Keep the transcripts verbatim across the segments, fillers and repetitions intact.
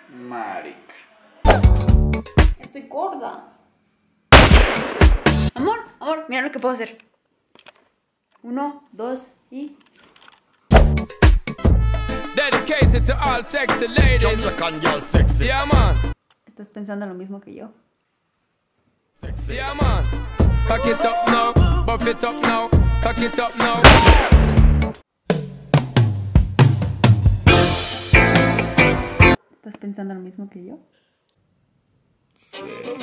Marica. Estoy gorda. Amor, amor, mira lo que puedo hacer. Uno, dos y... Dedicated to all sexy ladies. Jamaican girl sexy. Yeah, man. ¿Estás pensando lo mismo que yo? Sexy. Yeah, man. Cock it up now. Buff it up now. Cock it up now. ¿Estás pensando lo mismo que yo? Sí.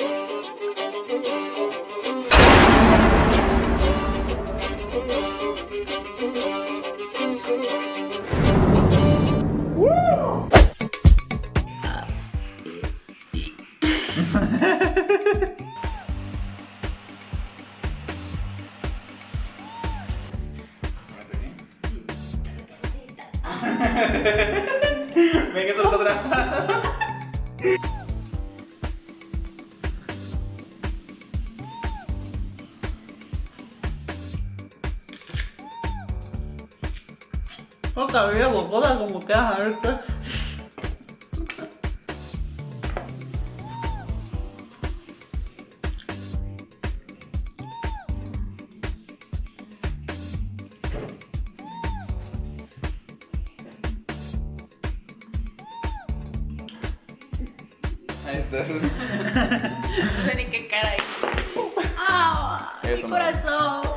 Venga, solta atrás. Otra vez, bocola, como que a ver qué. Ahí estás. No sé ni qué cara hay. ¡Ah! Eso, ¡Mi corazón!